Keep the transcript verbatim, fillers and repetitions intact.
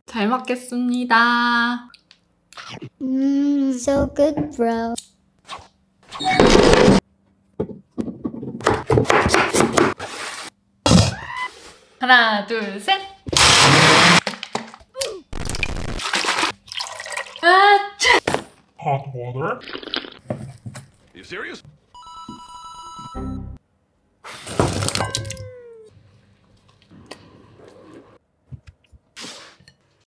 잘 먹겠습니다. Mmm, so good, bro. 하나, 둘, 셋. 아, Hot water? You serious?